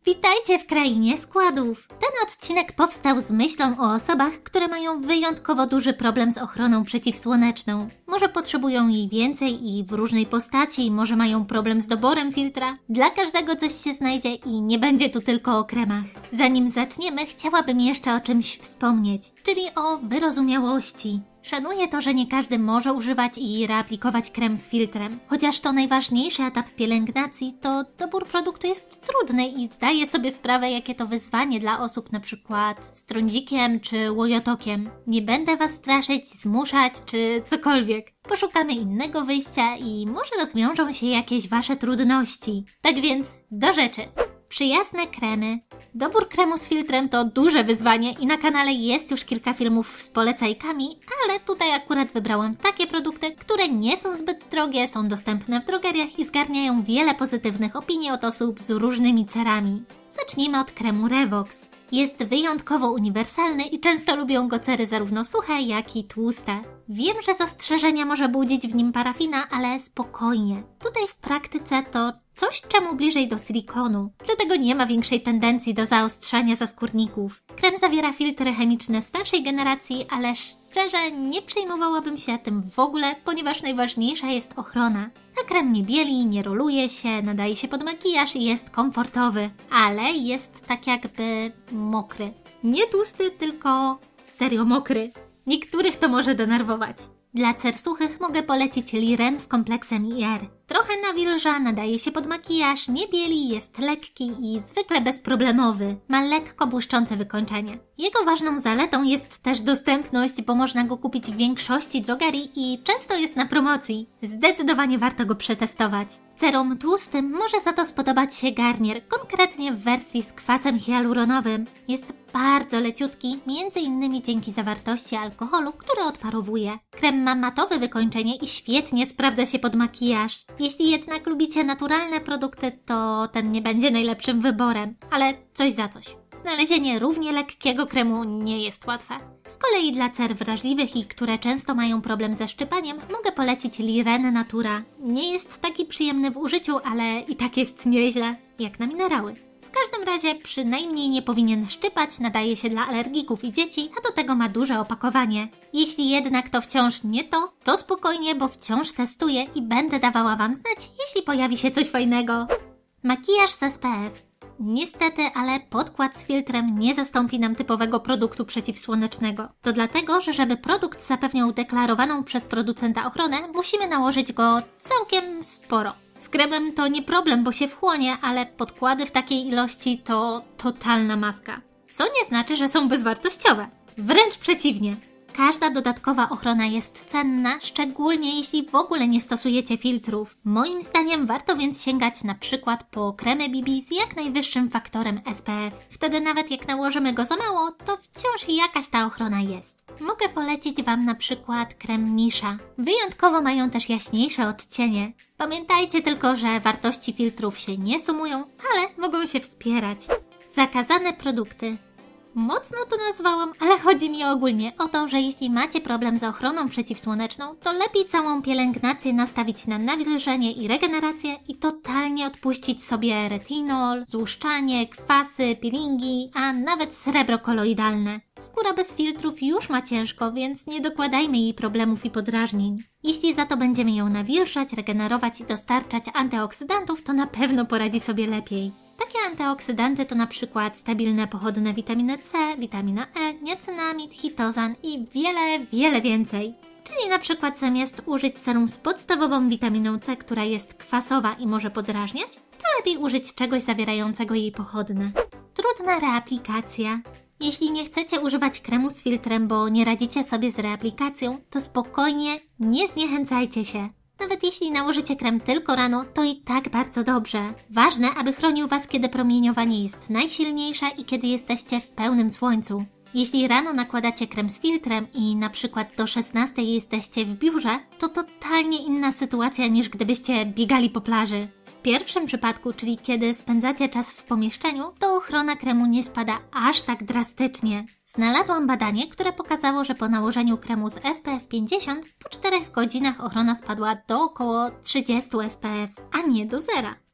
Witajcie w krainie składów! Ten odcinek powstał z myślą o osobach, które mają wyjątkowo duży problem z ochroną przeciwsłoneczną. Może potrzebują jej więcej i w różnej postaci, może mają problem z doborem filtra. Dla każdego coś się znajdzie i nie będzie tu tylko o kremach. Zanim zaczniemy, chciałabym jeszcze o czymś wspomnieć, czyli o wyrozumiałości. Szanuję to, że nie każdy może używać i reaplikować krem z filtrem. Chociaż to najważniejszy etap pielęgnacji, to dobór produktu jest trudny i zdaję sobie sprawę, jakie to wyzwanie dla osób na przykład z trądzikiem czy łojotokiem. Nie będę was straszyć, zmuszać czy cokolwiek. Poszukamy innego wyjścia i może rozwiążą się jakieś wasze trudności. Tak więc do rzeczy. Przyjazne kremy. Dobór kremu z filtrem to duże wyzwanie i na kanale jest już kilka filmów z polecajkami, ale tutaj akurat wybrałam takie produkty, które nie są zbyt drogie, są dostępne w drogeriach i zgarniają wiele pozytywnych opinii od osób z różnymi cerami. Zacznijmy od kremu Revox. Jest wyjątkowo uniwersalny i często lubią go cery zarówno suche, jak i tłuste. Wiem, że zastrzeżenia może budzić w nim parafina, ale spokojnie. Tutaj w praktyce to coś, czemu bliżej do silikonu, dlatego nie ma większej tendencji do zaostrzania zaskórników. Krem zawiera filtry chemiczne starszej generacji, ale szczerze nie przejmowałabym się tym w ogóle, ponieważ najważniejsza jest ochrona. A krem nie bieli, nie roluje się, nadaje się pod makijaż i jest komfortowy, ale jest tak jakby mokry. Nie tłusty, tylko serio mokry. Niektórych to może denerwować. Dla cer suchych mogę polecić Liren z kompleksem IR. Trochę nawilża, nadaje się pod makijaż, nie bieli, jest lekki i zwykle bezproblemowy. Ma lekko błyszczące wykończenie. Jego ważną zaletą jest też dostępność, bo można go kupić w większości drogerii i często jest na promocji. Zdecydowanie warto go przetestować. Cerom tłustym może za to spodobać się Garnier, konkretnie w wersji z kwasem hialuronowym. Jest bardzo leciutki, m.in. dzięki zawartości alkoholu, który odparowuje. Krem ma matowe wykończenie i świetnie sprawdza się pod makijaż. Jeśli jednak lubicie naturalne produkty, to ten nie będzie najlepszym wyborem, ale coś za coś. Znalezienie równie lekkiego kremu nie jest łatwe. Z kolei dla cer wrażliwych i które często mają problem ze szczypaniem, mogę polecić Liren Natura. Nie jest taki przyjemny w użyciu, ale i tak jest nieźle, jak na minerały. W każdym razie przynajmniej nie powinien szczypać, nadaje się dla alergików i dzieci, a do tego ma duże opakowanie. Jeśli jednak to wciąż nie to spokojnie, bo wciąż testuję i będę dawała wam znać, jeśli pojawi się coś fajnego. Makijaż z SPF. Niestety, ale podkład z filtrem nie zastąpi nam typowego produktu przeciwsłonecznego. To dlatego, że żeby produkt zapewniał deklarowaną przez producenta ochronę, musimy nałożyć go całkiem sporo. Z kremem to nie problem, bo się wchłonie, ale podkłady w takiej ilości to totalna maska. Co nie znaczy, że są bezwartościowe. Wręcz przeciwnie. Każda dodatkowa ochrona jest cenna, szczególnie jeśli w ogóle nie stosujecie filtrów. Moim zdaniem warto więc sięgać na przykład po kremy BB z jak najwyższym faktorem SPF. Wtedy nawet jak nałożymy go za mało, to wciąż jakaś ta ochrona jest. Mogę polecić wam na przykład krem Misha. Wyjątkowo mają też jaśniejsze odcienie. Pamiętajcie tylko, że wartości filtrów się nie sumują, ale mogą się wspierać. Zakazane produkty. Mocno to nazwałam, ale chodzi mi ogólnie o to, że jeśli macie problem z ochroną przeciwsłoneczną, to lepiej całą pielęgnację nastawić na nawilżenie i regenerację i totalnie odpuścić sobie retinol, złuszczanie, kwasy, peelingi, a nawet srebro koloidalne. Skóra bez filtrów już ma ciężko, więc nie dokładajmy jej problemów i podrażnień. Jeśli za to będziemy ją nawilżać, regenerować i dostarczać antyoksydantów, to na pewno poradzi sobie lepiej. Takie antyoksydanty to na przykład stabilne pochodne witaminy C, witamina E, niacinamid, chitozan i wiele więcej. Czyli na przykład zamiast użyć serum z podstawową witaminą C, która jest kwasowa i może podrażniać, to lepiej użyć czegoś zawierającego jej pochodne. Trudna reaplikacja. Jeśli nie chcecie używać kremu z filtrem, bo nie radzicie sobie z reaplikacją, to spokojnie, nie zniechęcajcie się. Nawet jeśli nałożycie krem tylko rano, to i tak bardzo dobrze. Ważne, aby chronił was, kiedy promieniowanie jest najsilniejsze i kiedy jesteście w pełnym słońcu. Jeśli rano nakładacie krem z filtrem i na przykład do 16 jesteście w biurze, to totalnie inna sytuacja niż gdybyście biegali po plaży. W pierwszym przypadku, czyli kiedy spędzacie czas w pomieszczeniu, to ochrona kremu nie spada aż tak drastycznie. Znalazłam badanie, które pokazało, że po nałożeniu kremu z SPF 50 po 4 godzinach ochrona spadła do około 30 SPF, a nie do zera.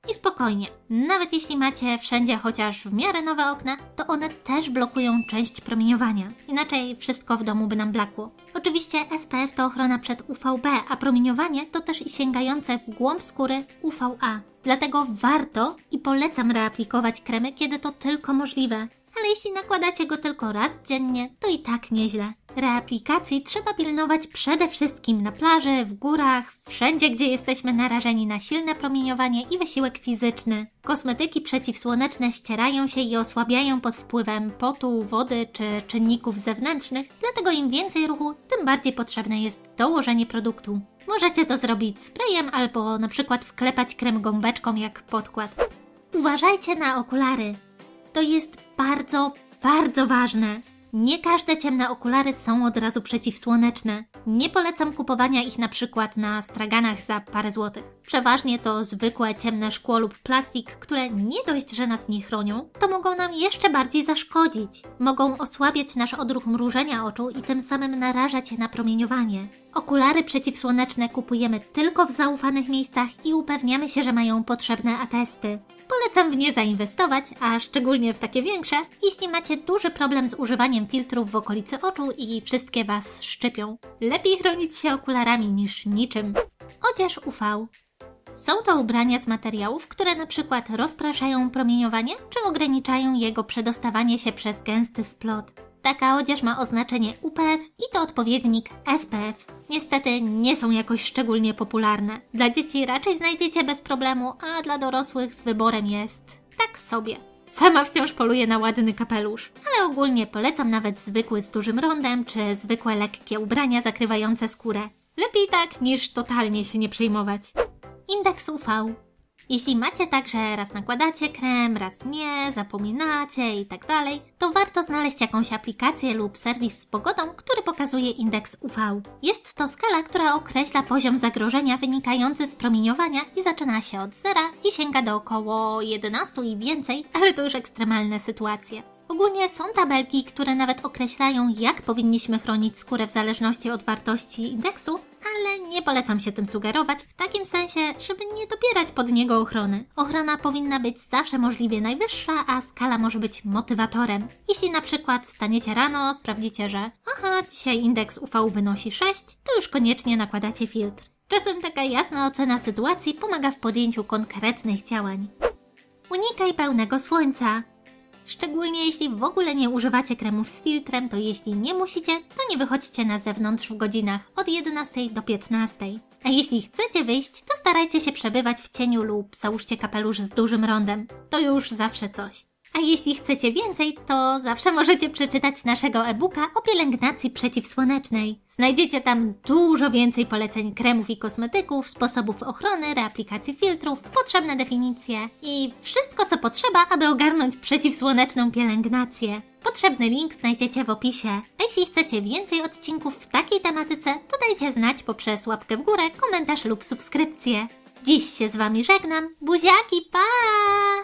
I spokojnie, nawet jeśli macie wszędzie chociaż w miarę nowe okna, to one też blokują część promieniowania. Inaczej wszystko w domu by nam blakło. Oczywiście SPF to ochrona przed UVB, a promieniowanie to też i sięgające w głąb skóry UVA. Dlatego warto i polecam reaplikować kremy, kiedy to tylko możliwe. Ale jeśli nakładacie go tylko raz dziennie, to i tak nieźle. Reaplikacji trzeba pilnować przede wszystkim na plaży, w górach, wszędzie gdzie jesteśmy narażeni na silne promieniowanie i wysiłek fizyczny. Kosmetyki przeciwsłoneczne ścierają się i osłabiają pod wpływem potu, wody czy czynników zewnętrznych, dlatego im więcej ruchu, tym bardziej potrzebne jest dołożenie produktu. Możecie to zrobić sprayem albo na przykład wklepać krem gąbeczką jak podkład. Uważajcie na okulary. To jest bardzo, bardzo ważne. Nie każde ciemne okulary są od razu przeciwsłoneczne. Nie polecam kupowania ich na przykład na straganach za parę złotych. Przeważnie to zwykłe ciemne szkło lub plastik, które nie dość, że nas nie chronią, to mogą nam jeszcze bardziej zaszkodzić. Mogą osłabiać nasz odruch mrużenia oczu i tym samym narażać na promieniowanie. Okulary przeciwsłoneczne kupujemy tylko w zaufanych miejscach i upewniamy się, że mają potrzebne atesty. Polecam w nie zainwestować, a szczególnie w takie większe, jeśli macie duży problem z używaniem filtrów w okolicy oczu i wszystkie Was szczypią. Lepiej chronić się okularami niż niczym. Odzież UV. Są to ubrania z materiałów, które na przykład rozpraszają promieniowanie czy ograniczają jego przedostawanie się przez gęsty splot. Taka odzież ma oznaczenie UPF i to odpowiednik SPF. Niestety nie są jakoś szczególnie popularne. Dla dzieci raczej znajdziecie bez problemu, a dla dorosłych z wyborem jest tak sobie. Sama wciąż poluję na ładny kapelusz, ale ogólnie polecam nawet zwykły z dużym rondem, czy zwykłe lekkie ubrania zakrywające skórę. Lepiej tak, niż totalnie się nie przejmować. Indeks UV. Jeśli macie tak, że raz nakładacie krem, raz nie, zapominacie i tak dalej, to warto znaleźć jakąś aplikację lub serwis z pogodą, który pokazuje indeks UV. Jest to skala, która określa poziom zagrożenia wynikający z promieniowania i zaczyna się od 0 i sięga do około 11 i więcej, ale to już ekstremalne sytuacje. Ogólnie są tabelki, które nawet określają, jak powinniśmy chronić skórę w zależności od wartości indeksu, ale nie polecam się tym sugerować w takim sensie, żeby nie dobierać pod niego ochrony. Ochrona powinna być zawsze możliwie najwyższa, a skala może być motywatorem. Jeśli na przykład wstaniecie rano, sprawdzicie, że dzisiaj indeks UV wynosi 6, to już koniecznie nakładacie filtr. Czasem taka jasna ocena sytuacji pomaga w podjęciu konkretnych działań. Unikaj pełnego słońca. Szczególnie jeśli w ogóle nie używacie kremów z filtrem, to jeśli nie musicie, to nie wychodźcie na zewnątrz w godzinach od 11 do 15. A jeśli chcecie wyjść, to starajcie się przebywać w cieniu lub załóżcie kapelusz z dużym rondem. To już zawsze coś. A jeśli chcecie więcej, to zawsze możecie przeczytać naszego e-booka o pielęgnacji przeciwsłonecznej. Znajdziecie tam dużo więcej poleceń kremów i kosmetyków, sposobów ochrony, reaplikacji filtrów, potrzebne definicje i wszystko co potrzeba, aby ogarnąć przeciwsłoneczną pielęgnację. Potrzebny link znajdziecie w opisie. A jeśli chcecie więcej odcinków w takiej tematyce, to dajcie znać poprzez łapkę w górę, komentarz lub subskrypcję. Dziś się z Wami żegnam. Buziaki, pa!